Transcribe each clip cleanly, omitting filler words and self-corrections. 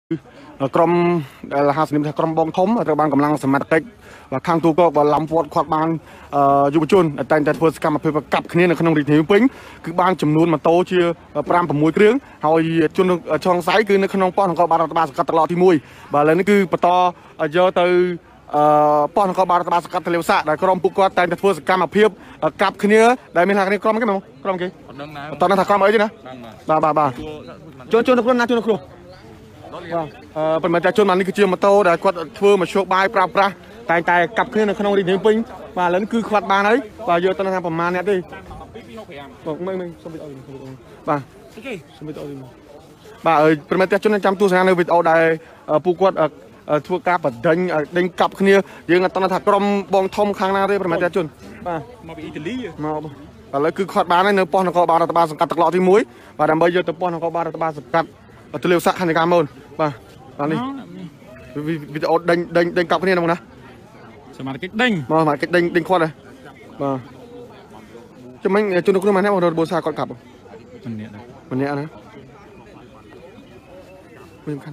กรมหาสนิมกรมบองทมรัฐบาลกำลังสมัครเก็กว่าข้างตัวก็ว่าลำพอดขวดบานยุบจุนแต่เพื่อสกัดมาเพื่อกับคณีในขนมริบหิวปิ้งคือบางจำนวนมาโตเชื่อปรามประมวยเครื่องเอาจุนช่องไซคือในขนมป้อนของกบารัฐบาลสกัดตลอดที่มวยบ่เลยนี่คือปตเยอะตัวป้อนของกบารัฐบาลสกัดทะเลสะได้กรมปุกก็แต่เพื่อสกัดมาเพียบกับคณีได้มีทางนี้กรมกันมั้งกรมกี่ตอนนั้นถักกรมอะไรจีนะบ่จุนนักเรียนนะจุนนักครูเป็นมาจากชนมันนี่คือเชื่อมาโตแต่กวาดเฟื่อมาโชกบายปราบปราแต่กลับขึ้นในขนมดินปิ้งว่าแล้วนี่คือขวดบานเลยว่าเยอะตอนนั้นประมาณนี้ดิบอกไม่สมบิดเอาดิบ่าสมบิดเอาดิบ่าเป็นมาจากชนจำตัวสถานในวิดเอาได้ผู้กวดทั่วกาบเด้งกลับขึ้นยังตอนนั้นถักกรมบองทอมข้างหน้าเลยเป็นมาจากชนบ่ามาไปอิตาลีมาแล้วคือขวดบานในป้อนของกบารัฐบาลสังกัดตลอดที่มุ้ยว่าดำเบย์เยอะตัวป้อนของกบารัฐบาลสังกัดตัวเร็วสักขันในการมนบ่าตอนนี้วิดีโอเด้งกลับขึ้นนี่นะมึงนะสมาร์ทเด้งมาสมาร์ทเด้งควอดเลยมาจะไม่จุนนุกขึ้นมาแน่ว่าโดนโบซากอดกลับมันเนี้ยนะไม่สำคัญ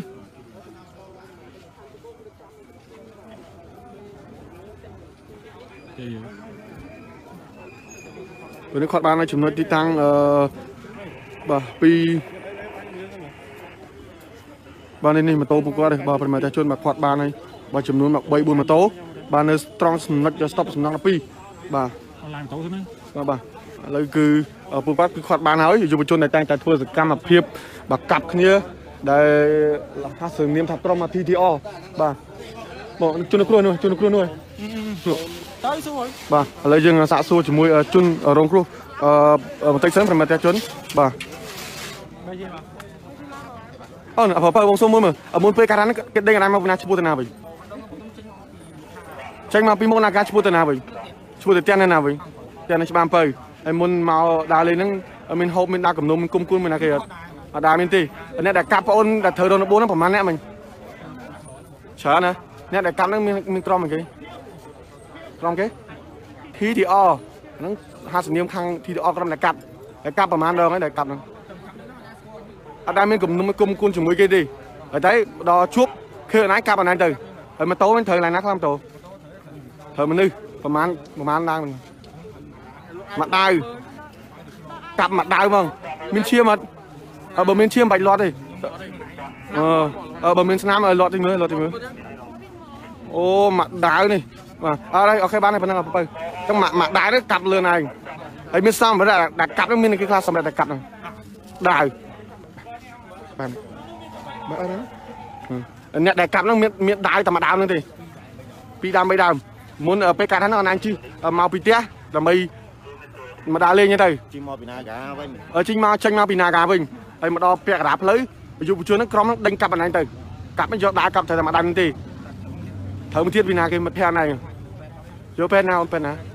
วันนี้ขอดบานในชุมนุมที่ตั้งบ่าปีบ้านนี้มาโตปุ๊กก็ได้บ้านเป็นมาจากชนมาขวดบ้านนี้บ้านจำนวนแบบใบบุญมาโตบ้านนี้สตรองสำนักจะสต็อปสำนักละปีบ้าลายโตใช่ไหมบ้าแล้วคือปุ๊กก็คือขวดบ้านเขาอยู่บนชนในแต่งแต่ทัวร์สกัดมาเพียบแบบกลับขึ้นเยอะได้ถ้าสื่อเนียมทับตรองมาทีอ้อบ้าบอกจุนครัวหน่อยบ้าแล้วยังสะสมจมูกจุนโรงครัวมันติดเสริมเป็นมาจากชนบ้าapa wong somo mah mun pe karana kedeng ana mau nak sebut na bai ceng mau pi mau nak sebut na bai sebut tian na bai tian na sebam pe ai mun mau da lên nang min hop min daកំនុំគុំគុំមិនណាគេអត់ដាមានទេអ្នកដែលកាប់បងអូនដែលធ្វើរន4ហ្នឹងប្រហែលអ្នកមិញច្រើនណាអ្នកដែលកាប់ហ្នឹងមានក្រុមអីគេក្រុមគេ TTR ហ្នឹងហាសនាមខាង TTR ក្រុមដែលកាប់ប្រហែលដងហើយដែលកាប់ហ្នឹងអត់ដែលមានគំនុំគុំគុនជាមួយគេទេហើយតែដល់ជួបឃើញអណៃកាប់អណៃទៅហើយម៉ូតូមិនត្រូវឡើយណាខ្លាំងម៉ូតូត្រូវមនុស្សប្រហែលឡើងមកដាវកាប់មកដាវហ្មងមានឈាមអត់បើមានឈាមបាច់លាត់ទេបើមានស្នាមឲ្យលាត់តិចមើលអូមកដាវនេះបាទអត់ហើយអូខេបានហើយប៉ុណ្ណឹងបើចឹងមកដាវនេះកាប់លឿនហើយហើយមានសំរាប់ដែលកាប់នឹងមានគេខ្លះសម្រាប់តែកាប់ហ្នឹងដាវបាទអត់ទេអ្នកដែលកាប់ហ្នឹងមានដាវតែមួយដើមហ្នឹងទេពីរដើម3ដើមមុនពេលកាត់ហ្នឹងអនាញជិះមកពីផ្ទះដើម្បីមកដើរលេងទៅជិះមកពីណាកាវិញចេញមកពីណាកាវិញហើយមកដល់ពាក់កណ្ដាលផ្លូវយុវជនហ្នឹងក្រុមហ្នឹងដេញកាប់អនាញទៅកាប់មិនយកដាវកាប់តែមួយដើមហ្នឹងទេត្រូវមកទៀតពីណាគេមកភ័ណ្ឌហ្នឹងយកពេលណាអូនពេលណា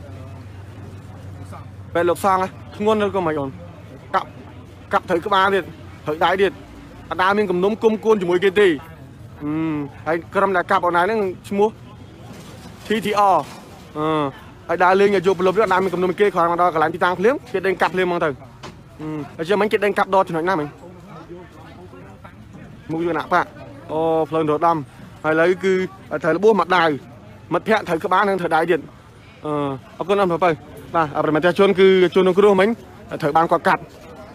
ពេលលោកសងធ្ងន់ទៅក៏មិនអូនកាប់ត្រូវក្បាលទៀតត្រូវដៃទៀតអត់ដើរមានគំនុំគុំគួនជាមួយគេទេហើយក្រុមដែលកាប់អនឡាញហ្នឹងឈ្មោះ TTR ហើយដើរលេងយកប្រលប់អត់ដើរមានគំនុំគេគ្រាន់មកដល់កន្លែងទីតាំងភ្លាមគេដេញកាប់ភ្លាមហ្មងទៅហើយជាមិញគេដេញកាប់ដល់ចំណុចណាមិញមុខយកណាប៉អូផ្លូវរត់ដំហើយឥឡូវគឺត្រូវរបួសមកដាវមិត្តភ័ក្ដិត្រូវក្បាលនឹងត្រូវដៃទៀតអរគុណអរបើបាទប្រមាណតែជនគឺជនក្នុងគ្រោះមិញត្រូវបានគាត់កាត់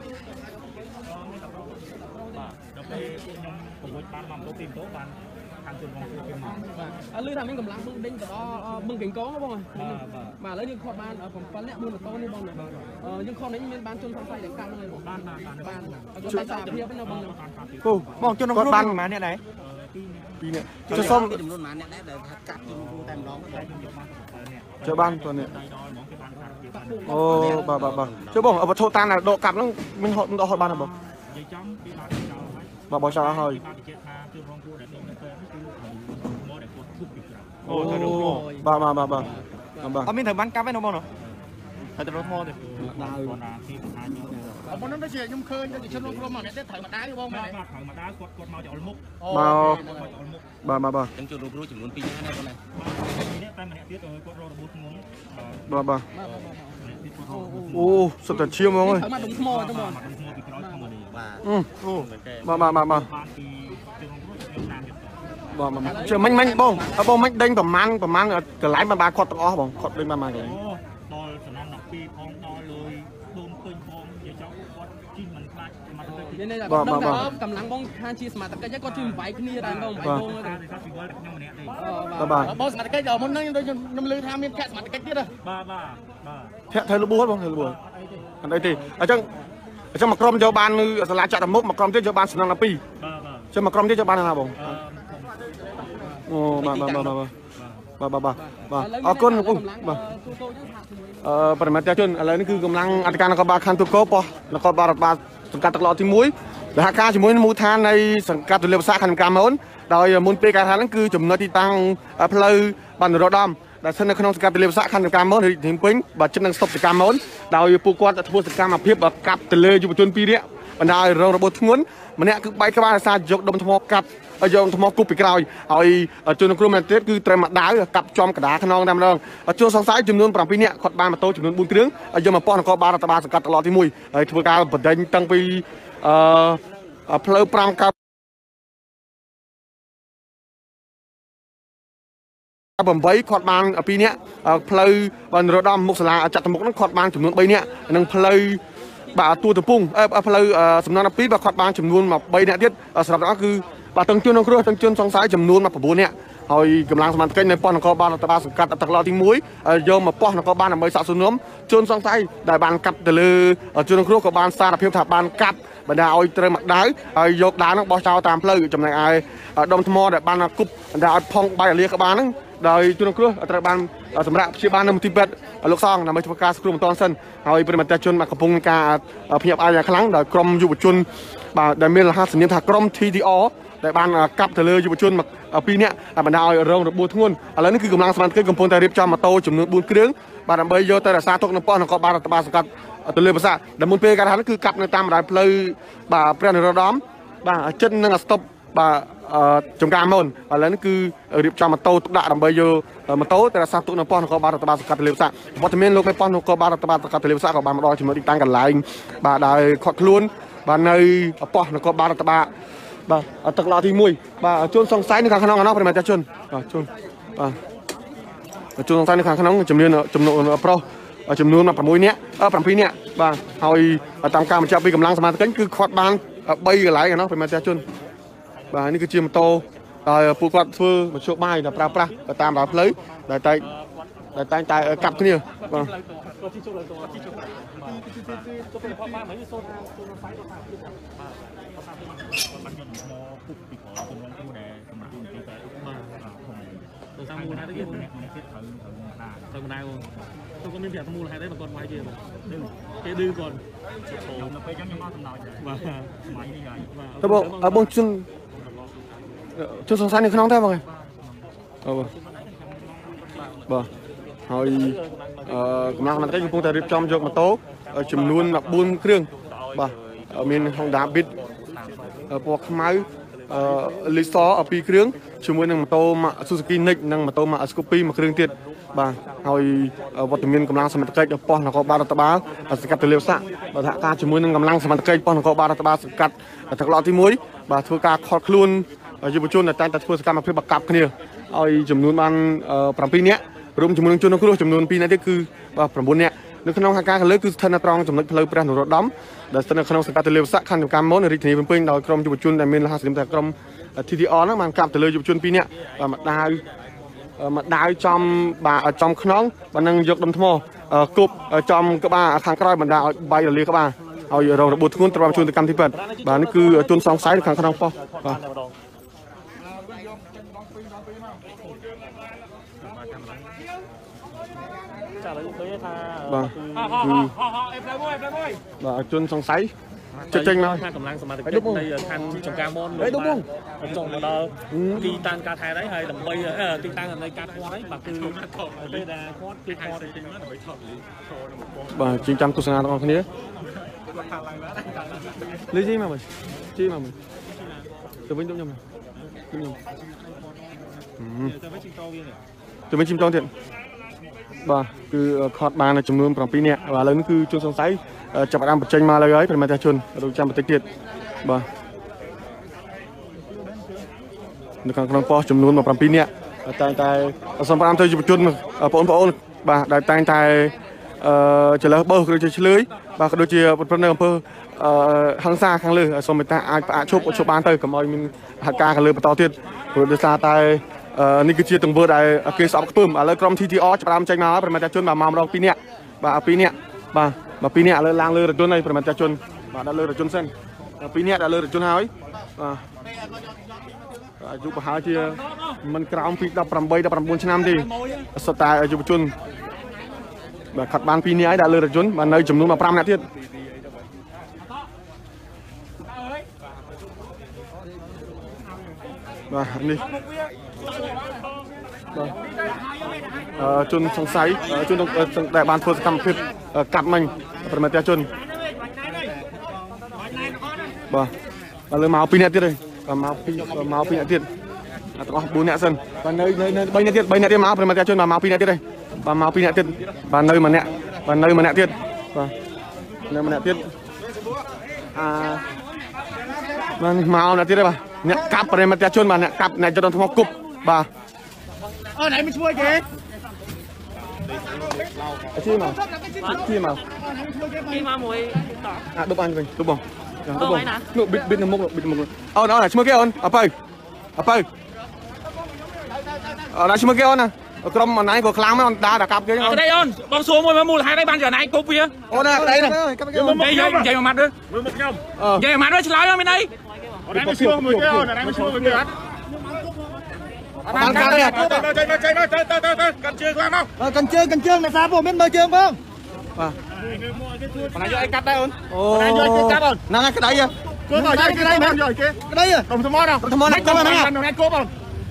លឺថាមានកម្លាំងបឹងដេញទៅដល់បឹងកេងកងបងបាទឥឡូវយើងខត់បាន7នាក់មួយម៉ូតូនេះបងយើងខត់នេះមានបានជនសង្ស័យដែលកាប់ហ្នឹងបានតែសារភាពណាបងជនក្នុងគ្រោះបានប្រហែលអ្នកដែរ2នាក់ចុះសុំចំនួនប្រហែលអ្នកដែរដែលថាកាប់ជនក្នុងគ្រោះតែម្ដងចុះបានប៉ុណ្ណេះអូបាទចុះបងវត្ថុតាមដកកាប់ហ្នឹងមានហត់បានទេបងនិយាយចំពីដល់បងចោលហើយអូបាទអត់មានត្រូវបានកាប់ទេបងនោះហើយទៅរត់ថ្មទេដាវទីបង្ហាញបងនោះដូចជាខ្ញុំឃើញដូចជាជនរួមមកអ្នកទៀតត្រូវមកដាវទេបងបាទត្រូវមកដាវគាត់មកចូលមុខបាទចឹងជនរួមគ្រូចំនួន2នាក់ណាបងណានេះតែម្នាក់ទៀតគាត់រករបួសធ្ងន់បាទអូសុទ្ធតែឈាមហ្មងអើយមកដុំថ្មទៅបងបាទអូបាទ chưa mình bông mình đánh bầm man cái lái mà ba quạt tóc ó bông quạt đánh ba man cái nên là đông đảo cầm lăng bông hai chi mà tất cả có chim váy kia đàn bông váy bông bông mà cái giờ muốn năm lư tham miên kẹt mà cái kia rồi thấy lũ búa không thấy lũ búa ở đây thì ở trong mặt crom cho ban là chặt mốc mặt crom tiếp cho ban sừng là pi cho mặt crom tiếp cho ban là nào bông ở con cũng phần mặt chân ở đây nó cứ cầm lăng ăn can nó có ba khăn tu cố po nó có baสงการตลอดที่มุ้ยแต่หากการจมูกมูทานในสังกัดตุลาภาษาคันการม้วนโดยมูลเปการทานนั้นคือจำนวนที่ตั้งเพลย์บันรดอมแต่เส้นในขนมสังกัดตุลาภาษาคันการม้วนถึงปิ้งบัดจำนวนสต็อปการม้วนโดยผู้กวาดจะทำสังการมาเพียบกับตุลาอยู่บนจนปีเดียบรรดาโรงระบบทั้งนั้นมันเนี่ยคือใบกระบาดซายกดมทมกับยงทมกุบปีกลอยเอาจนกลุ่มนั้นคือเตรียมดาวกับจอมกระดาษขนองดำเริงช่วงสองสายจำนวนปรับปีเนี่ยขดบานมาโตจำนวนบุญเครื่องยงมาป้อนก็บารัตบาสังกัดตลอดที่มุ้ยทุกการประเด็นตั้งปีเพลย์ปรามกับบำไว้ขดบานปีนี้เพลย์บันรดอมมุกสลาจัดตมุกนั้นขดบานจำนวนใบนี้นั่งเพลย์บ่าตัวตะปุ่งเพลย์สำนักปีบ่าขดบานจำนวนมาใบนี้ที่สำหรับนั้นคือบ่าตั้งจุนนั่งครัวตั้งจุนสองสายจำนวนมาประบุเนี่ยเอากำลังสมันเกินในป้อนก็บานตะบาสังกัดตลอดที่มุ้ยโยมมาป้อนก็บานใบสะสมน้ำจุนสองสายได้บานกัดเดลือจุนนั่งครัวก็บานซาเพียบถับบานกัดบรรดาเอาเตรียมได้ยกด้านนักบอลชาวตามเพลย์จำนวนไอ้ดมทมอได้บานกุบบรรดาพองใบเรียกบานนั้นโดยจุนครัวตระบานสำหรับชีบานนำทิเบตลูกซองนำไปทำการสกรูมตอนสั้นเอาปริมาณแต่จุนมากระพงการพยายามอะไรครั้งโดยกรมยุบจุนได้เมื่อห้าสิบ年ถักกรมทีดีอได้บานกับเตลือยุบจุนมาปีนี้บรรดาเอาโรงระบุทั้งนั้นอะไรนั่นคือกำลังสมันเกิดกำพลแต่เรียบจำมาโตจำนวนบุญเครื่องบานใบโยแต่ละซาตกน้ำป้อนของบานตะบาสกัดตุลาภาษาแต่มูลเปการทานนั่นคือกับในตามรายเพลย์บ่าเปลี่ยนระดับบ่าเช่นนั่งสต็อปบ่าจงการมนอะไรนั่นคือเรียบจำมาโตตุกดาดำใบโยมาโตแต่ละซาตกน้ำป้อนของบานตะบาสกัดตุลาภาษาพอทำเมนโลกไม่ป้อนของบานตะบาสกัดตุลาภาษาของบานมาดอยจำนวนอีกตั้งกันหลายบ่าได้ขดล้วนบ่าในป้อนของบานตะบาบ่าตะลอที่มุ้ยบ่าจนสองไซน์ในข้างขนมกันเนาะเป็นมาจากจนจนจนสองไซน์ในข้างขนมจำนวนโปรจำนวนมาประมุยเนี้ยประมุยเนี้ยบ่าเอาตามการมันจะไปกำลังสมาธิกันคือขวดบานใบอะไรกันเนาะเป็นมาจากจนบ่านี่คือเจียมโตปูกวาดฟื้นมาช่วยใบแต่ปลาตามแบบเลยแต่กลับขึ้นเนี่ยบ่าทำมูลให้ได้ยังทำได้ต้องก็มีเพียงทำมูลให้ได้บางคนไว้เจียเดื้อก่อนโอ้ไปยังยังมาทำหน่อยมาไม่ได้ไงแต่บอกบางจุดสงสัยในขนมได้บ้างไงบ่เฮ้ยกำลังมันก็อยู่พงแต่ริบจอมยกมาโต๊ะจำนวนแบบบุญเครื่องบ่มีห้องดาบิดพวกไม้ลิซอปีเครื่องช่วยนั่งมาโตมาซูซูกินิกนั่งมาโตมาสกูปี้มาเครื่องเตี้ยบ่าเอาวัตถุมินกำลังสมัติเกิดป้อนแล้วก็บารัตบาสกัดตัวเลี้ยวซะบ่าถ้าการช่วยนั่งกำลังสมัติเกิดป้อนแล้วก็บารัตบาสกัดตะกร้อที่มุ้ยบ่าทั่วการขอดคลุนยูบจุนแต่ทั่วสกัดมาเพื่อบักกับกันเนี่ยเอาจำนวนมันประมาณปีนี้รวมจำนวนจุนนั่งครัวจำนวนปีนั้นก็คือประมาณเนี้ยนึกขนมหางการกันเลยคือธนาตรองจำนวนเพลย์ประหนุรดดำแต่ธนาขนมสกัดตัวเลี้ยวซะขั้นการม้วนในริทนีเป็นเพื่อนโดยกรมยูบจุนแต่เมนห้าสิบแต่กรมทีดีออนนั่นมันกลับแต่เลยยุบจุนปีเนี้ยมาได้จอมบ่าจอมขนมมันนั่งยกดมทมกบจอมกบ้าทางกร้อยมันได้ใบเรียกบ้าเอาเราระบุทุนตรวจจุนตกรรมที่เปิดบ่านี่คือจุนสองไซส์ทางขนมปอบ่าจุนสองไซส์จะเจงเลยกำลังสมาธิในทันจงการมอนเลยđúng khôngจงมาดอตีตังการไทยได้ให้ดำไปตีตังในการควายแบบคือเป็นดาควอดตีควอดบ่จริงจังกุศลตรงนี้เลยจี้มาบ่จี้มาบ่ตัวเป็นตัวยังตัวเป็นชิมโตเนี่ยบ่คือคอร์ดบานในจำนวนประมาณปีเนี่ยว่าเลยนี่คือจุดสงสัยจับประดามปัจจัยมาเลยเป็นมาจากชนเราจำปฏิเสธบ่នៅខាងក្នុងប៉ុស្តិ៍ចំនួន17នាក់តែសំប្រាំទៅយុវជនបងប្អូនបាទដែលតែងតែចលើសបោសឬជាឆ្លើយបាទក៏ដូចជាប្រពន្ធនៅអំពើហ ংস ាខាងលើសូមមេត្តាអាចផ្អាកឈប់បានទៅកុំឲ្យមានហេតុការណ៍ខាងលើបន្តទៀតព្រោះដោយសារតែនេះគឺជាទង្វើដែលគេស្អប់ខ្ពើមឥឡូវក្រុម TTR ចាប់បានចេញមកហើយប្រមាណតែជនបាទមកម្ដង2នាក់បាទ2នាក់បាទ2នាក់ឥឡូវឡើងលើរថយន្តហើយប្រមាណតែជនបាទដល់លើរថយន្តសិន2នាក់ដល់លើរថយន្តហើយបាទអាយុប្រហែលជាមិនក្រោមពី18 19ឆ្នាំទេសុទ្ធតែយុវជនបាទខាត់បាន2នាក់ហើយដល់លើរថយន្តបាទនៅចំនួន15នាក់ទៀតបាទនេះបាទជនសង្ស័យជនដែលបានធ្វើសកម្មភាពកាត់មិញប្រមាណតែជនបាទឥឡូវមក2នាក់ទៀតហើយមក2នាក់ទៀតទាំងអស់4នាក់សិនបាទនៅ3នាក់ទៀតមកប្រមាណតែជនមក2នាក់ទៀតហើយបាទមក2នាក់ទៀតបាទនៅម្នាក់បាទនៅម្នាក់ទៀតបាទនៅម្នាក់ទៀតបាទមកម្នាក់ទៀតហើយបាទអ្នកកាប់ប្រមាណតែជនបាទអ្នកកាប់អ្នកចុះថ្មគប់បាទអូណៃមិនជួយគេជួយមកមួយដុបអញវិញដុបបងនោះប៊ីតនៅមុខអូនឈ្មោះគេអូនអពៅអូនឈ្មោះគេអូនណាក្រុមអណៃក៏ខ្លាំងមែនអូនដើរតែកាប់គេអូនក្តីអូនបងសួរមួយមូលហេតុអីបានជាអណៃគប់វាអូនណាក្តីណាកាប់គេនិយាយមួយម៉ាត់ទៅមើលមកខ្ញុំនិយាយមួយម៉ាត់ទៅឆ្លើយមកមានអីអណៃមិនឈ្មោះមួយគេអូនអណៃមិនឈ្មោះមួយគេអត់បានកាត់ទេទៅកាន់ជើងខ្លាំងមកកាន់ជើងអ្នកសាពមានមើលជើងបងបាទអណៃយកអីកាត់ដែរអូនអណៃយកគេកាត់អូនហ្នឹងហើយក្តីគោមកយកក្តីមកយកគេក្តីកុំថ្មណាថ្មណាគោហ្នឹងណៃគោបង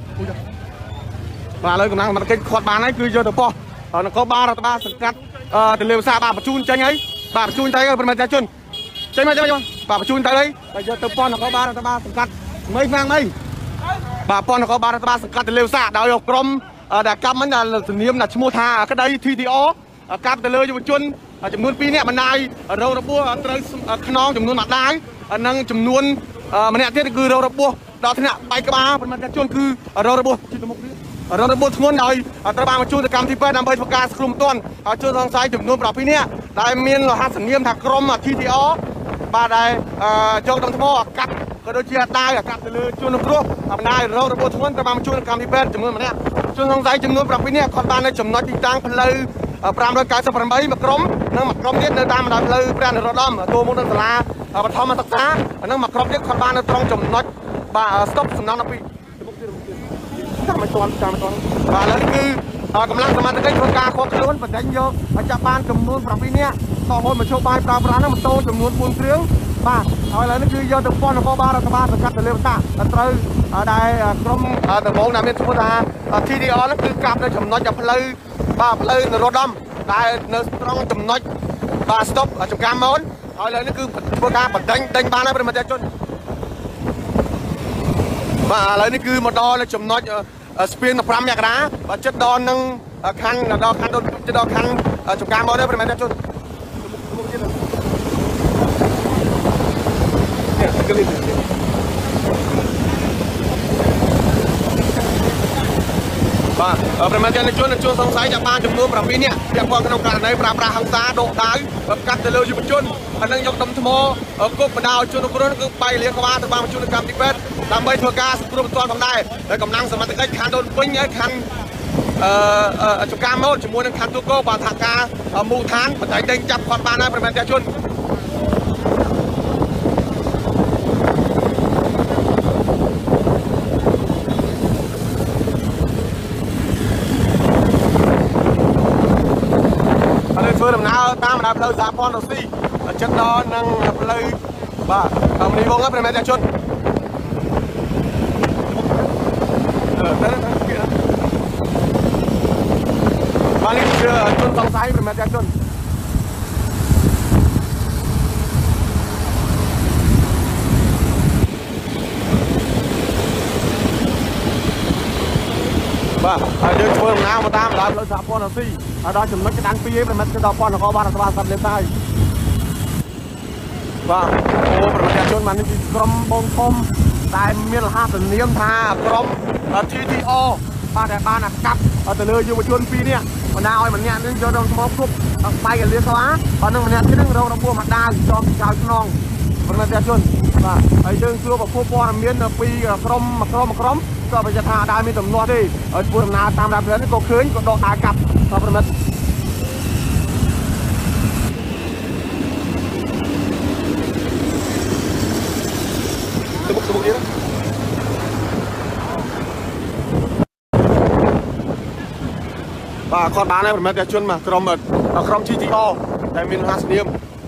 បាទឥឡូវកម្លាំងមកគេខាត់បានហើយគឺយកទៅប៉ោះនគរបាលរដ្ឋបាលសង្កាត់ទន្លេវិសាបាទបញ្ជូនចេញហើយបាទបញ្ជូនទៅប្រមាណតែជនចេញមកបាទបញ្ជូនទៅហើយបាទយកទៅប៉ោះនគរបាលរដ្ឋបាលសង្កាត់មិនខ្លាំងមិនបាទប៉ោះនគរបាលរដ្ឋបាលសង្កាត់ទន្លេវិសាដោយយកក្រុមដែលកាប់មិញដែលជំនាញឈ្មោះថាក្តី TTR កាប់ទៅលើយុវជនចំនួន2នាក់បណ្ដាយរងរបួសត្រូវខ្នងចំនួន1ដាវនិងចំនួនម្នាក់ទៀតគឺរងរបួសដល់ថ្នាក់បែកក្បាលប្រមាណតែជនគឺរងរបួសជិះទៅមុខទៀតរងរបួសធ្ងន់ដោយត្រូវបានបញ្ជូនទៅកម្មវិធីពេទ្យដើម្បីធ្វើការសង្គ្រោះបន្ទាន់ហើយជនសង្ស័យចំនួន7នាក់ដែលមានលោហៈសញ្ញាថាក្រុម TTR បាទដែលយកដុំថ្មកាប់ក៏ដូចជាដាវកាប់ទៅលើជនរងបណ្ដាយរងរបួសធ្ងន់ត្រូវបានបញ្ជូនទៅកម្មវិធីពេទ្យចំនួន1នាក់ជនសង្ស័យចំនួន7នាក់គាត់បាននៅចំណុចទីតាំងផ្លូវ598មួយក្រុមនិងមួយក្រុមទៀតនៅតាមបណ្ដោយផ្លូវព្រះនរោត្តមចូលមុខនៅសាលាបឋមសិក្សានិងមួយក្រុមទៀតគាត់បាននៅត្រង់ចំណុចបាទស្តុបសំណង12ចាំមិនទាន់បាទឥឡូវនេះគឺកម្លាំងសមត្ថកិច្ចធ្វើការឃាត់ខ្លួនបណ្ដេញយកចាប់បានចំនួន7នាក់តហូតមកជោគបាយប្រើប្រាស់ហ្នឹងម៉ូតូចំនួន4គ្រឿងបាទហើយឥឡូវនេះគឺយកទៅប៉ុននគរបាលរដ្ឋបាលសង្កាត់ទន្លេវិសាត្រូវដែលក្រុមដំបងដែលមានឈ្មោះថា TTR ហ្នឹងគឺកាប់នៅចំណុចផ្លូវបាទផ្លូវនរោត្តមដែលនៅត្រង់ចំណុចបាទស្តុបចំការម៉ូនហើយឥឡូវនេះគឺធ្វើការបណ្ដេញបានហើយប្រិមត្តជនបាទឥឡូវនេះគឺមកដល់ចំណុចស្ពាន15មករាបាទចិត្តដល់នឹងខណ្ឌដល់ខណ្ឌចិត្តដល់ខណ្ឌចំការម៉ូនហើយប្រិមត្តជនបាទប្រមាណជនសង្ស័យចាប់បានចំនួន7នាក់ពាក់ព័ន្ធក្នុងករណីប្រើប្រាស់ហិង្សាដកដាវកាត់ទៅលើយុវជនហើយនឹងយកដុំថ្មគប់បណ្ដាលជនរងគ្រោះគឺបែកលាក្បាលទៅបានបញ្ជូនទៅកម្មវិធីពេទ្យដើម្បីធ្វើការសង្គ្រោះបន្ទាន់ផងដែរហើយកម្លាំងសមត្ថកិច្ចខណ្ឌដូនពេញហើយខណ្ឌចំការម៉ូតជាមួយនឹងខណ្ឌទូកោបានថាការមូលដ្ឋានបដិដេញចាប់គាត់បានហើយប្រមាណជនធ្វើដំណើរតាមបណ្ដាផ្លូវសហព័ន្ធរុស្ស៊ីចិត្តដល់នឹងផ្លូវបាទមនីវងហ្នឹងប្រិមត្តជនបាទនេះគឺជនសង្ស័យប្រិមត្តជនបាទហើយយើងធ្វើដំណើរមកតាមបណ្ដាផ្លូវសហព័ន្ធរុស្ស៊ីហើយដល់ចំណុចក្តាន2ឯងប្រិមិត្តដល់ព័ន្ធនគរបាលរដ្ឋបាលសត្វលេបហើយបាទអូប្រិមិត្តជនបាននេះគឺក្រុមបងធំតែមានលហាសនាមថាក្រុម TTO បាទដែលបានអាកាប់ទៅលើយុវជន2នាក់បណ្ដាឲ្យម្នាក់នឹងយករងថ្មគ្រប់បែកកលៀស្វាបាទនឹងម្នាក់ទៀតនឹងរងរបួសម្ដាយចំចៅខ្នងប្រមាណជនបាទហើយយើងជួបប្រភពព័ត៌មានពីក្រុមក៏បញ្ជាក់ថាដើរមានទំនាស់ទេឲ្យធ្វើដំណើរតាមរ៉ាប់នេះក៏ឃើញក៏ដកដើរកាប់ប្រមាណទៅមុខទៀតបាទគាត់បានហើយប្រមាណជនមកក្រុម TTO ដែលមានហាសនាម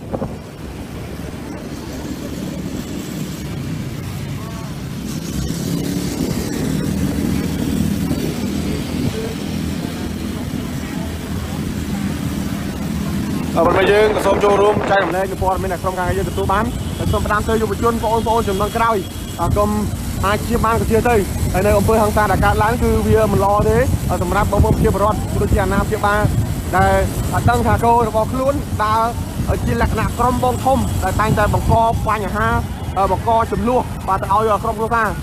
បើមិនយើងក៏សូមចូលរួមចែករំលែកព័ត៌មានក្រុមការងារយើងទទួលបានហើយសូមផ្ដាំទៅយុវជនបងប្អូនចំនួនក្រោយកុំអាចជាបានក៏ជាទៅហើយនៅអំពើហិង្សាដែលកើតឡើងគឺវាមិនល្អទេសម្រាប់បងប្អូនប្រជាពលរដ្ឋដូចជាអាណាព្យាបាលដែលដឹងថាកូនរបស់ខ្លួនដើរជាលក្ខណៈក្រុមបងធំដែលតែងតែបង្កបញ្ហាបង្កចំនួនបាទទៅឲ្យក្រុមគ្រួសារ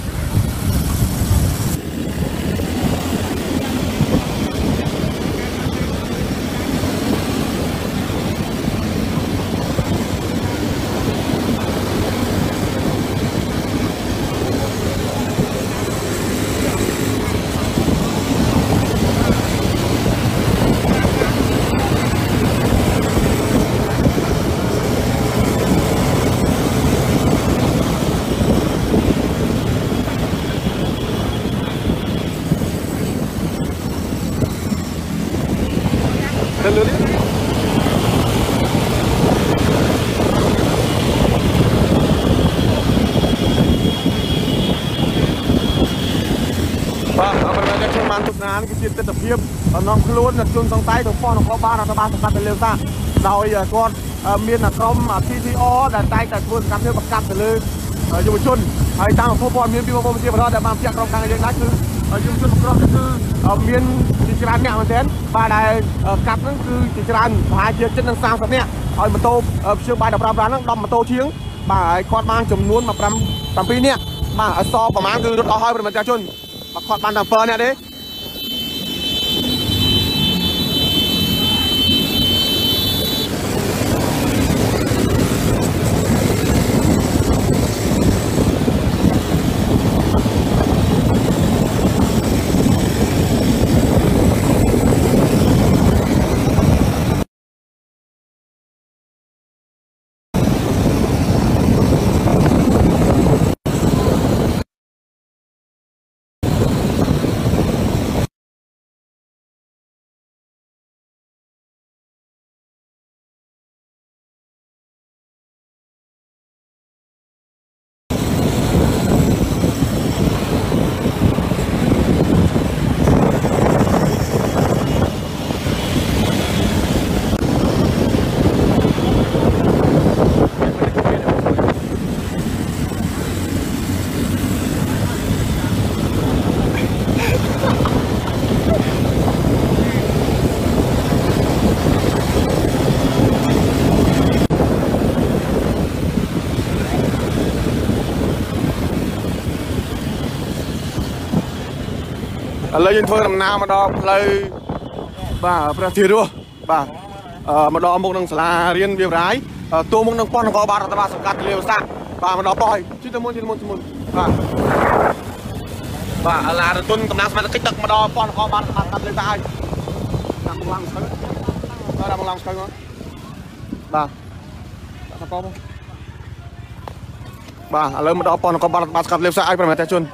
បានទស្សនាគឺជាទស្សនវិជ្ជានាំខ្លួនជនសង្ស័យទៅប៉ុនរបស់បានរដ្ឋបាលសង្កាត់ទៅលើសារដោយគាត់មានក្រុម TTO ដែលតែងតែធ្វើសកម្មភាពបង្កាប់ទៅលើយុវជនហើយតាមប្រព័ន្ធមានពីបងប្អូនប្រជាពលរដ្ឋដែលបានភ្ជាប់ក្រុមការងារយើងដែរគឺយុវជនក្រុមនេះគឺមានជាច្រើនអ្នកមែនទែនបាទដែលកាប់ហ្នឹងគឺជាច្រើនប្រហែលជាចិត្តនឹង30នាក់ហើយម៉ូតូព្យាបាល15ប្រាំហ្នឹង10ម៉ូតូជាងបាទហើយគាត់បានចំនួន7នាក់បាទអសប្រហែលគឺរត់អស់ហើយប្រមាណជនបាទគាត់បានតែ7នាក់ទេឥឡូវយើងធ្វើដំណើរមកដល់ផ្លូវបាទព្រះទីរស់បាទមកដល់មុខនឹងសាលារៀនវារាយទូមុខនឹងប៉ុននគរបាលរដ្ឋបាលសង្កាត់ទន្លេសាបបាទមកដល់ប៉ោះជិះទៅមុនបាទអាឡារទុនកម្លាំងសមត្ថកិច្ចដឹកមកដល់ប៉ុននគរបាលរដ្ឋបាលសង្កាត់ទន្លេសាបហើយដាក់មកឡើងស្គើដាក់មកឡើងស្គើមកបាទដាក់កោមកបាទឥឡូវមកដល់ប៉ុននគរបាលរដ្ឋបាលសង្កាត់ទន្លេសាបហើយប្រមាណតែជន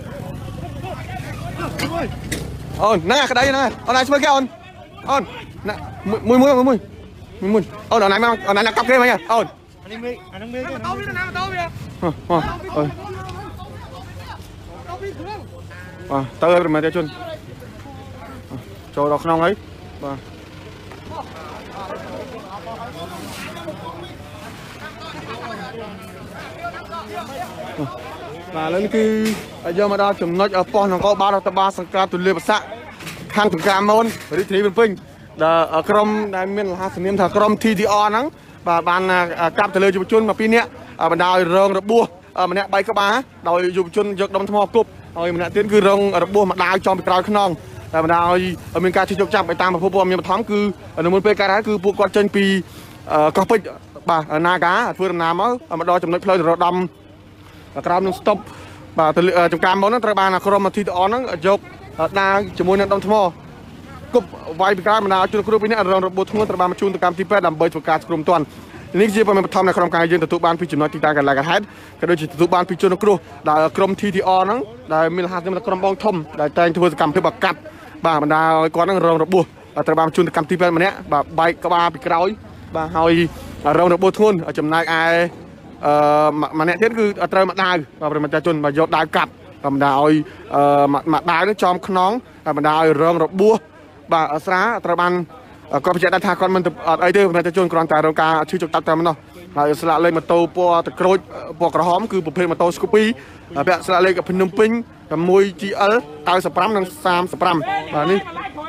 អូនណាក្តីណាអូនឯងធ្វើគេអូនណាមួយអូនអត់ណាកាប់គេហ្មងអូនអានេះមេគេតោវាណាតោវាអូយទៅហើយប្រមាណតែជនចូលដល់ក្នុងហើយបាទបាទឥឡូវនេះគឺយកមកដល់ចំណុចប៉ុស្តិ៍នគរបាលរដ្ឋបាលសង្កាត់ទន្លេសាបខាងសង្កាមមូនរាជធានីភ្នំពេញដែលក្រុមដែលមានលហាសនាមថាក្រុម TTR ហ្នឹងបាទបានកាប់ទៅលើយុវជនមក2នាក់បណ្ដាឲ្យរងរបួសម្នាក់3ក្បាលដោយយុវជនយកដុំថ្មគប់ហើយម្នាក់ទៀតគឺរងរបួសម្ដាយចំពីក្រោយខ្នងតែបណ្ដាឲ្យមានការជិះយកចាប់តាមប្រភពព័ត៌មានបឋមគឺនៅមុនពេលកើតហេតុគឺពួកគាត់ចេញពីកោះពេជ្របាទនាការធ្វើដំណើរមកដល់ចំណុចផ្លូវនរោត្តមក្រោមនឹងស្តុបបាទចំការមកហ្នឹងត្រូវបានក្រុម TTO ហ្នឹងយកដាវជាមួយនឹងដុំថ្មគប់វាយពីក្រោយបណ្ដាឲ្យជនគ្រូពីរនាក់រងរបួសធ្ងន់ត្រូវបានបញ្ជូនទៅកម្មទីពេទ្យដើម្បីធ្វើការស្គ្រមទាន់នេះជាព័ត៌មានបឋមនៅក្រុមការយើងទទួលបានពីចំណុចទីតាំងកន្លែងហេតុក៏ដូចជាទទួលបានពីជនគ្រូដែលក្រុម TTO ហ្នឹងដែលមានលក្ខណៈក្រុមបងធំដែលតែងធ្វើសកម្មភាពអាកាត់បាទបណ្ដាឲ្យគាត់ហ្នឹងរងរបួសត្រូវបានបញ្ជូនទៅកម្មទីពេទ្យម្នាក់បាទបែកក្បាលពីក្រោយបាទហើយរងរបួសធ្ងន់ចំណែកឯម្នាក់ទៀតគឺត្រូវមកដាវបាទប្រមាណតែជនមកយកដាវកាត់បណ្ដាឲ្យមកដាវនេះចំខ្នងបណ្ដាឲ្យរងរបួសបាទស្រាត្រូវបានគាត់បញ្ជាក់ថាគាត់មិនអត់អីទេប្រមាណតែជនគ្រាន់តែរងការឈឺចុកតាក់តែប៉ុណ្ណោះហើយស្លាកលេខម៉ូតូពណ៌ទឹកក្រូចពណ៌ក្រហមគឺប្រភេទម៉ូតូ Scoopy ពាក់ស្លាកលេខភ្នំពេញ 1GL 95និង35បាទនេះ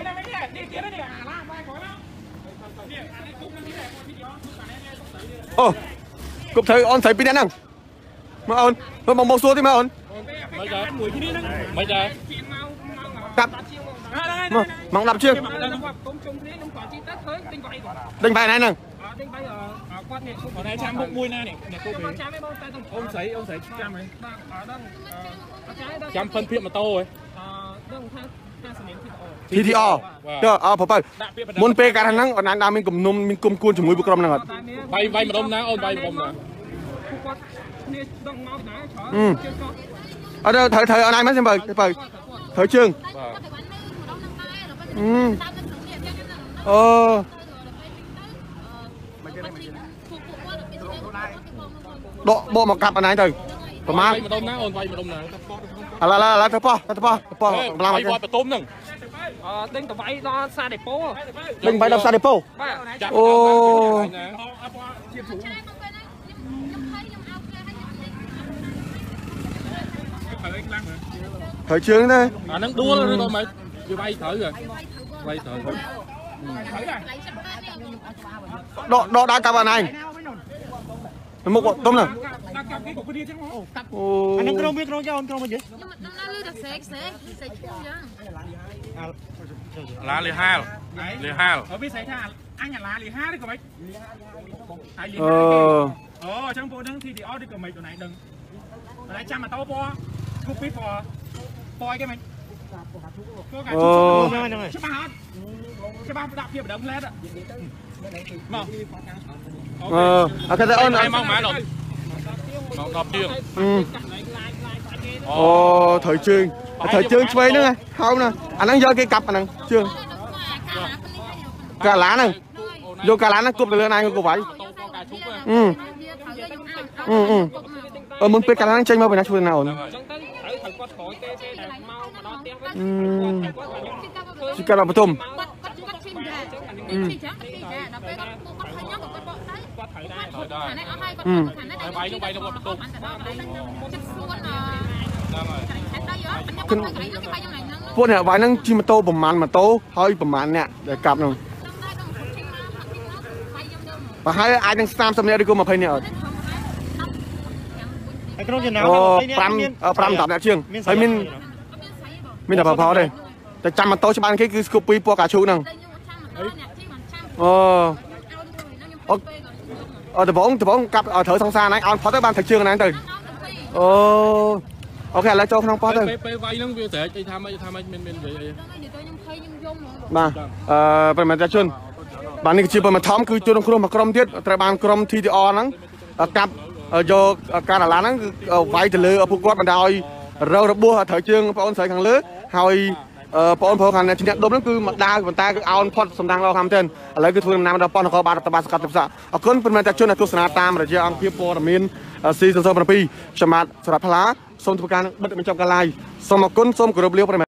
អូគប់ត្រូវអូនស្រីពីរនាក់ហ្នឹងមកអូនមើលមកសួរទីមើលអូនមិនដែរមួយទីនេះហ្នឹងមិនដែរកាប់មក10ជាងគុំជុំគ្នាខ្ញុំគាត់ជីទៅឃើញទិញបាយគាត់ទិញបាយណាហ្នឹងទិញបាយគាត់នេះគាត់ចាំមុខមួយណានេះអ្នកគូពេលចាំឯងបងតែអូនស្រីចាំឯងចាំផិនភាពម៉ូតូហ៎ដឹងថាសម្លេង TTO ទៅប្របើមុនពេលកាលហ្នឹងអូនណាមានគំនុំមានគុំគួនជាមួយពួកក្រុមហ្នឹងអត់បាយម្ដុំណាអូនបាយម្ដុំណាពួកគាត់គ្នាដឹងមកណាច្រើនអត់ត្រូវអូនណាមិនបើត្រូវជើងអូដកបកមកកាប់អនឡាញទៅប្រហែលម្ដុំណាអូនវាយម្ដុំណាឥឡូវទៅប៉ោកម្លាំងមកបន្ទុំហ្នឹងដេញទៅវាយដល់សាដេប៉ូដេញវាយដល់សាដេប៉ូអូត្រូវជើងទេអាហ្នឹងដួលឬក៏មិនវាវាយត្រូវហ៎វាយត្រូវដកដាក់កាប់អនឡាញមុខទុំណាអូអានឹងក្រុមវាក្រុមចោលក្រុមវិញខ្ញុំណាលឺតែសេកឈ្មោះយ៉ាងឡាលីហាលវាស្អីថាអញឡាលីហាលឬក៏មិនហើយលីហាអូអញ្ចឹងពួកហ្នឹង TTO ឬក៏មិនខ្លួនឯងដឹងតែចាំម៉ូតូពណ៌គូពីពណ៌គេមិនអូច្បាស់អត់ច្បាស់ដាក់ភាពបដិផ្លែតមកអូខេតែអូនឲ្យមកម៉ានអូនមក10ជាងអូត្រូវជើងឆ្វេងហ្នឹងហោមណាអាហ្នឹងយកគេកាប់អាហ្នឹងជើងកាឡាហ្នឹងយកកាឡាហ្នឹងគប់ទៅលើណាគប់វាយមុនពេលកាឡាហ្នឹងចេញមកពីណាឆ្វេងណាអូនគាត់ក្រោយគេដែលមកដល់ផ្ទះវិញជីកាត់បន្ទុំគាត់ឈីមដែរឈីចឹងដល់ពេលគាត់ពួកគាត់ឃើញខ្ញុំក៏គាត់បកទៅគាត់ត្រូវដែរអានេះអត់ឲ្យគាត់ខាងនេះតែបាយនោះបន្ទុំចិត្តស្រួលពួកអ្នកវាយហ្នឹងជិះម៉ូតូប្រហែលម៉ូតូហើយប្រហែលអ្នកដែលកាប់ហ្នឹងប្រហែលអាចនឹង30នាក់ឬក៏20នាក់អត់ហើយក្នុងចំណោម5 10នាក់ជាងហើយមានតែប្រផោទេតែចាំម៉ូតូច្បាស់គេគឺ Scoopy ពណ៌កាឈូហ្នឹងអូដំបងកាប់ឲ្យត្រូវសង្សារហ្នឹងឲ្យផុតទៅបានទឹកជើងហ្នឹងទៅអូខេឥឡូវចូលក្នុងប៉ោះទៅពេលវាយហ្នឹងវាស្រែកអីថាម៉េចមាននិយាយអីខ្ញុំភ័យខ្ញុំយំបាទប្រមាណតែជនបាទនេះគឺជាបឋមគឺជនគ្រោះមួយក្រុមទៀតត្រូវបានក្រុម TTO ហ្នឹងកាប់យកការអាឡាហ្នឹងគឺវាយទៅលើពួកគាត់បណ្ដាឲ្យរងរបួសត្រូវជើងបងអូនស្រីខាងលើហើយបងប្អូនខាងអ្នកជំនះដុំហ្នឹងគឺមកដើរប៉ុន្តែគឺអោនផុតសំដាងរកខាងមែនឥឡូវគឺធ្វើដំណើរដល់ប៉ុននគរបាលរដ្ឋបាលសង្កាត់ទឹកសាអរគុណប្រមាណតែជនទស្សនាតាមរយៈអង្គភាពព័ត៌មាន C07 ខ្ញុំបាទសម្រាប់ផ្លាសូមធ្វើការបិទបញ្ចប់ការ live សូមអរគុណសូមគោរពលា